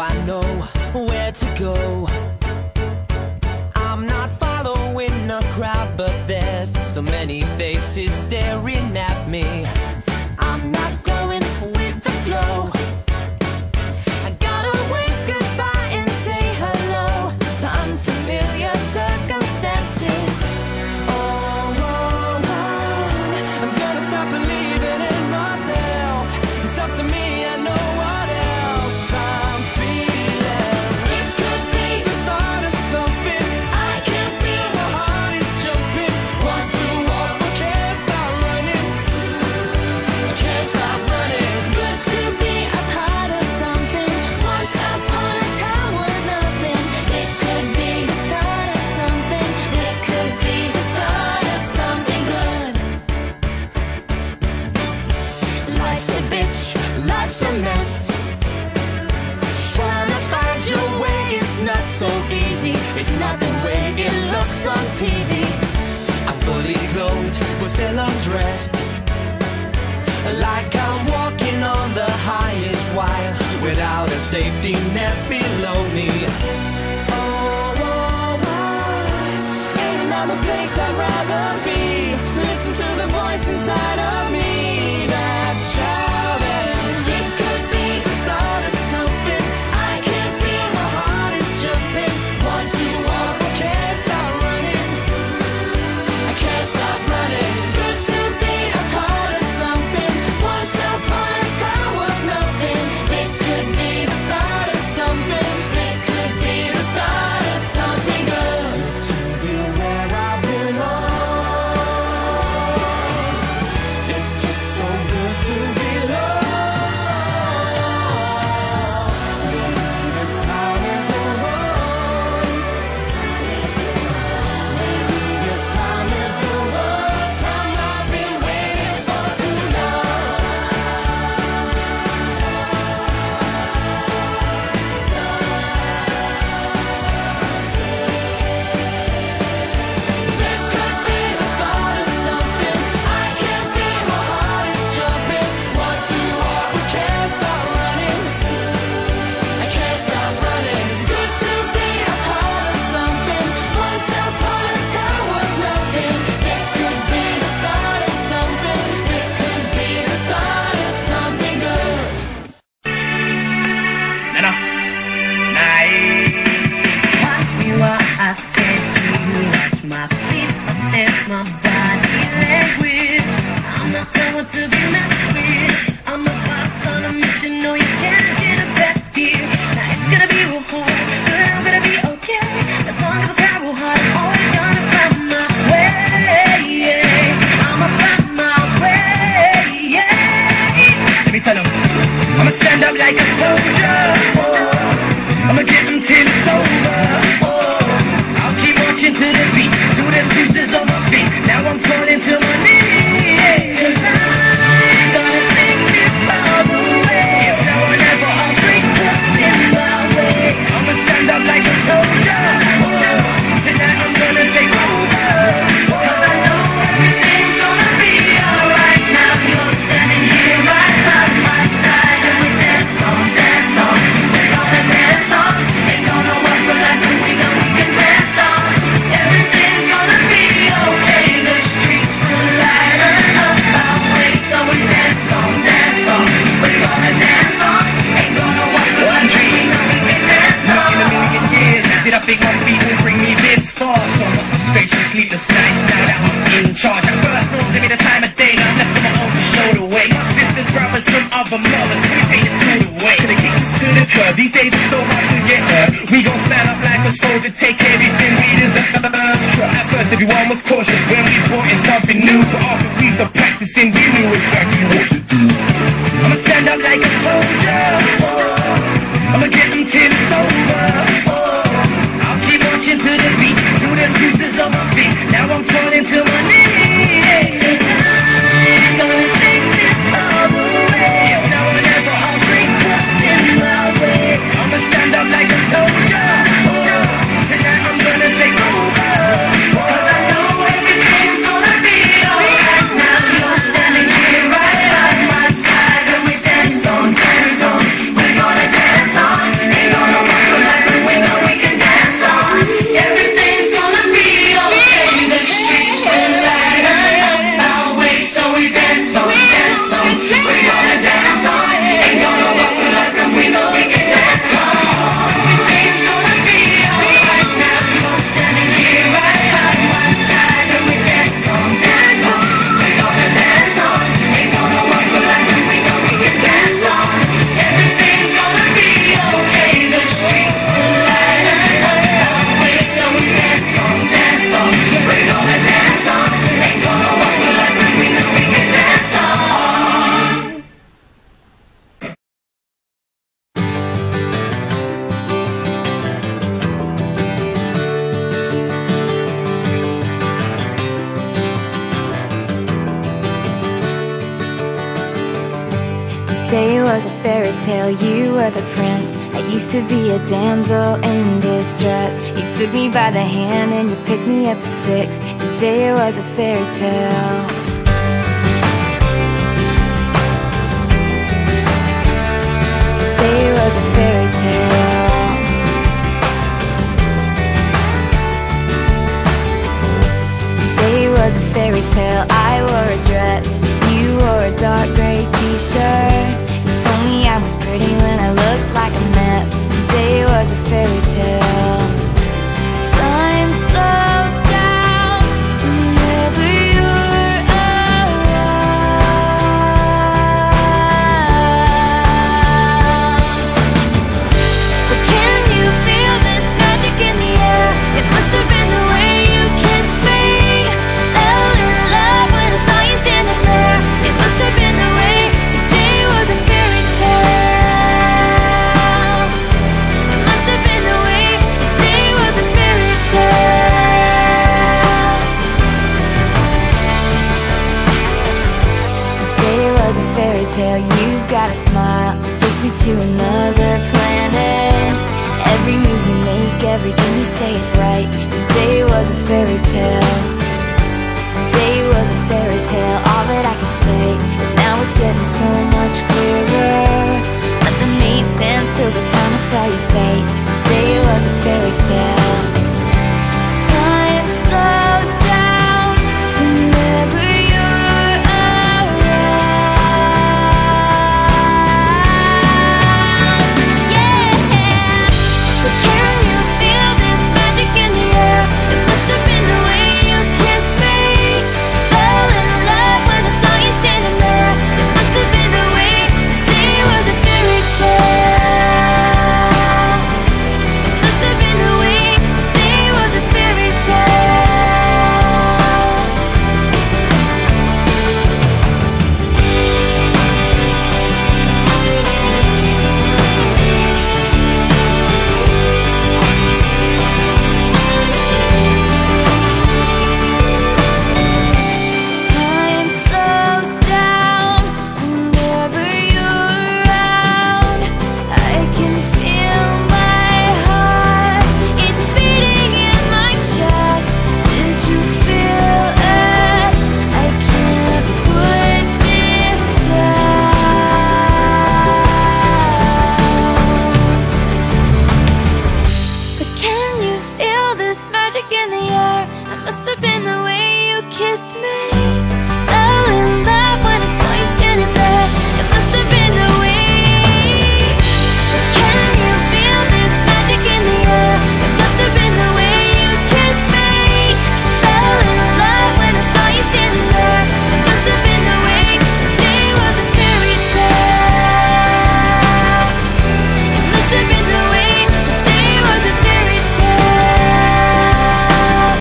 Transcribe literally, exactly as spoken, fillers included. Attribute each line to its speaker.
Speaker 1: I know where to go. I'm not following the crowd, but there's so many faces staring at me. I'm not going with the flow. I gotta wave goodbye and say hello to unfamiliar circumstances. Oh, oh, oh, I'm gonna stop believing in myself. It's up to me, I know what else I'm feeling. This could be the start of something. I can feel my heart is jumping. Want to walk, but can't stop running. I can't stop running. Good to be a part of something. Once upon a time was nothing. This could be the start of something. This could be the start of something good. Life's a bitch, life's a mess. Trying to find your way, it's not so easy. It's not the way it looks on T V. I'm fully clothed, but still undressed. Like I'm walking on the highest wire, without a safety net below me. Oh, oh, oh, ain't another place I'd rather be. Listen to the voice inside of me that's shouting. This could be the start of something. I can feel my heart is jumping. Want to walk, but can't stop running. I can't stop running. Good to be a part of something. Once upon a time was nothing. This could be the start of something. This could be the start of something good. To be where I belong. It's just so good to belong. Maybe this time is the one. Maybe this time is the one. Time I've been waiting for too long. This could be the start of something. I can feel my heart is jumping. Want to walk, but can't stop running. I can't stop running. Good to be a part of something. Once upon a time was nothing. This could be the start of something. This could be the start of something good.
Speaker 2: No, no. Nice.
Speaker 3: Watch me while I stand here. Watch my feet, I stand my body language. I'm not someone to be messed with. I'm a fox on a mission. No, you can't get a best here. Now it's gonna be real hard, but I'm gonna be okay. As long as I try real hard, I'm always gonna find my way. Yeah. I'ma find my way. Yeah.
Speaker 2: Let me tell 'em. I'ma stand up like a soldier. Oh. I'ma get them till it's over. Oh. I'll keep marching to the beat, to the bruises on my feet. Now I'm falling to my knees. 'Cause I'm gonna take this all the way. It's now or never. I'll break what's in my way. I'ma stand up like a soldier. Oh. Tonight I'm gonna take over. 'Cause I know everything's gonna be alright. Now you're standing here right by my side, and we dance on, dance on. We're gonna dance on. Ain't gonna walk for life, but we know we can dance on. Everything's gonna be okay. The streets will lighten up our way, so we dance on, dance on. We're gonna dance on. Ain't gonna walk for life, but we know we can dance on. In a million years, did I think my feet would bring me this far? So much frustration, sleepless nights. Now that I'm in charge, I first know, give me the time of day. I'm left on my own to show the way. My sisters, brothers from other mothers, we take it through the way. Could've kicked us to the curb. These days it's so hard to get her. We gon' stand up like a soldier, take everything we deserve. At first everyone was cautious when we brought in something new, but after weeks of practicing, we knew exactly what to do. I'ma stand up like a soldier. Oh. I'ma get them till it's over. Oh. I'll keep marching to the beat, to the bruises on my feet. Now I'm falling to my knees. 'Cause I'm gonna take this all the way. It's now or never. I'll break what's in my way. I'ma stand up like a soldier. Oh. Tonight I'm gonna take over. 'Cause I know everything's gonna be alright. Now you're standing here right by my side, and we dance on, dance on. We're gonna dance on. Ain't
Speaker 4: Today was a fairy tale, you were the prince. I used to be a damsel in distress. You took me by the hand and you picked me up at six. Today was a fairy tale. Today was a fairy tale. Today was a fairy tale. I wore a dress, you wore a dark gray t-shirt. You told me I was pretty when I looked like a mess. Today was a fairy tale. Time slows down whenever you're around. But can you feel this magic in the air? It must have been the way you kissed me. Fell in love when I saw you standing there. It must have been the way. Today was a fairy tale. It must have been the way. Today was a fairy tale. Today was a fairy tale. You got a smile, takes me to another planet. Every move you make, everything you say is right. Today was a fairy tale. Today was a fairy tale. All that I can say is now it's getting so much clearer. Nothing made sense till the time I saw your face. Today was a fairy tale.